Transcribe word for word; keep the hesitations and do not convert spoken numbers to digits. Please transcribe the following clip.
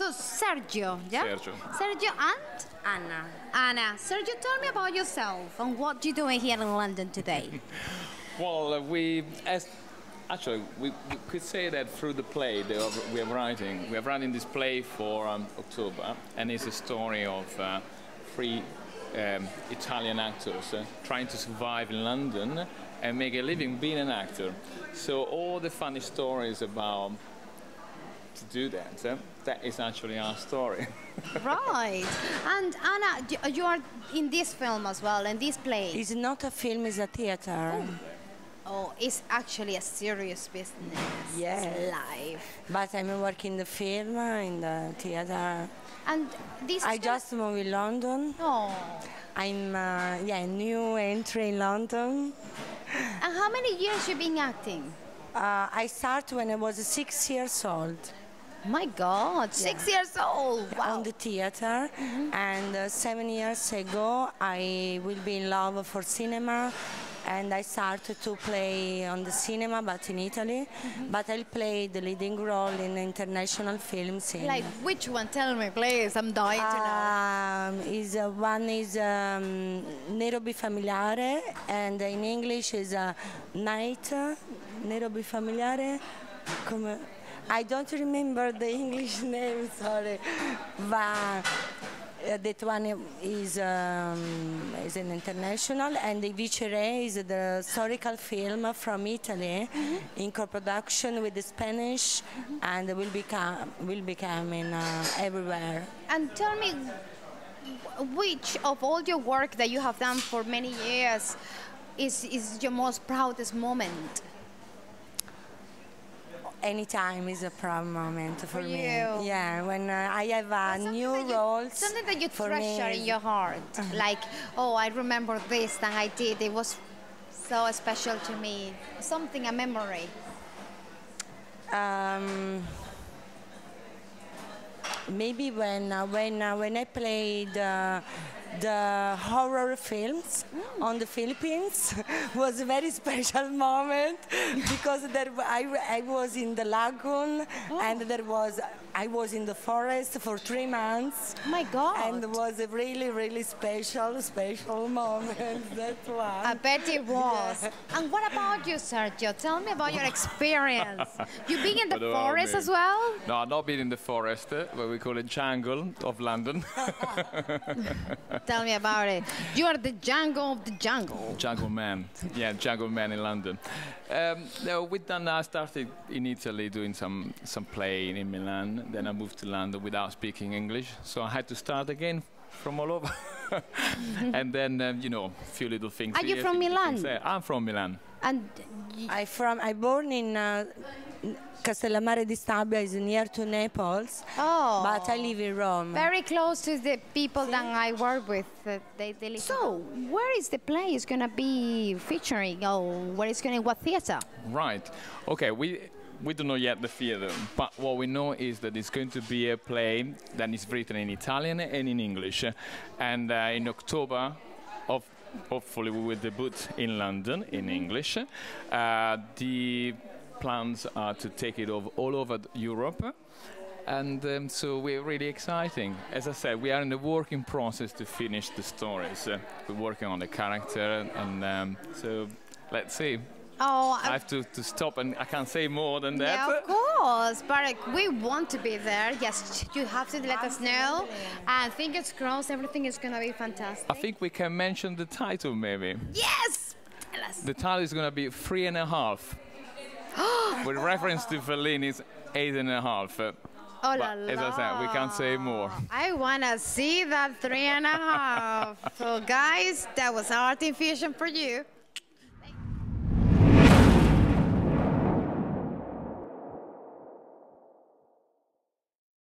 So Sergio, yeah? Sergio. Sergio and? Anna. Anna. Sergio, tell me about yourself and what you're doing here in London today. Well, uh, we, as actually, we, we could say that through the play that we are writing, we are writing this play for um, October, and it's a story of uh, three um, Italian actors uh, trying to survive in London and make a living being an actor. So all the funny stories about to do that, uh, that is actually our story. Right. And Anna, d- you are in this film as well, in this play. It's not a film, it's a theater. Oh. Oh, it's actually a serious business. Yes. It's life. But I'm working the film, in the theater. And this I is just moved in London. Oh. I'm, uh, yeah, new entry in London. And how many years you been acting? Uh, I started when I was six years old. My God, six years old. Wow. On the theater, mm-hmm. and uh, seven years ago I will be in love for cinema, and I started to play on the cinema, but in Italy. Mm-hmm. But I'll play the leading role in international films. In Like which one? Tell me, please. I'm dying to know. Um, is uh, one is um, Nero Bifamiliare, and in English is uh, Night. Nero Bifamiliare. Come. I don't remember the English name, sorry, but uh, that one is um, is an international, and the Vice Re is the historical film from Italy, mm-hmm. in co-production with the Spanish, mm-hmm. and will become will become in uh, everywhere. And tell me, which of all your work that you have done for many years is is your most proudest moment? Anytime is a proud moment for, for me. You. Yeah, when uh, I have a new role. Something that you treasure in your heart. Like, oh, I remember this that I did. It was so special to me. Something, a memory. Um, maybe when uh, when uh, when I played uh, the horror films mm. on the Philippines was a very special moment because there I, I was in the lagoon, oh. and there was I was in the forest for three months. My God! And it was a really really special special moment. That one. I bet it was. Yeah. And what about you, Sergio? Tell me about your experience. You been in the forest as well? No, I've not been in the forest, uh, what we call it jungle of London. Tell me about it. You are the jungle of the jungle. Jungle man. Yeah, jungle man in London. Um, no, with done. I started in Italy doing some some playing in Milan. Then I moved to London without speaking English, so I had to start again from all over. And then um, you know, a few little things. Are here, you from Milan? I'm from Milan. And I from I born in uh, Castellammare di Stabia, is near to Naples. Oh, but I live in Rome. Very close to the people that I work with. Uh, they, they live so, where is the play is going to be featuring? Oh, where is going to what theater? Right. Okay. We. We don't know yet the theater, but what we know is that it's going to be a play that is written in Italian and in English. And uh, in October, of, hopefully we will debut in London in English. Uh, the plans are to take it over all over Europe. And um, so we're really exciting. As I said, we are in the working process to finish the stories. Uh, we're working on the character, and um, so let's see. Oh, I have to, to stop, and I can't say more than that. Yeah, of course. But we want to be there. Yes, you have to let us know. And fingers crossed, everything is going to be fantastic. I think we can mention the title, maybe. Yes! Tell us. The title is going to be Three and a Half. With reference to Fellini's Eight and a Half. Uh, Oh, but la, la. as I said, we can't say more. I want to see that three and a half. So, guys, that was Art in Fusion for you.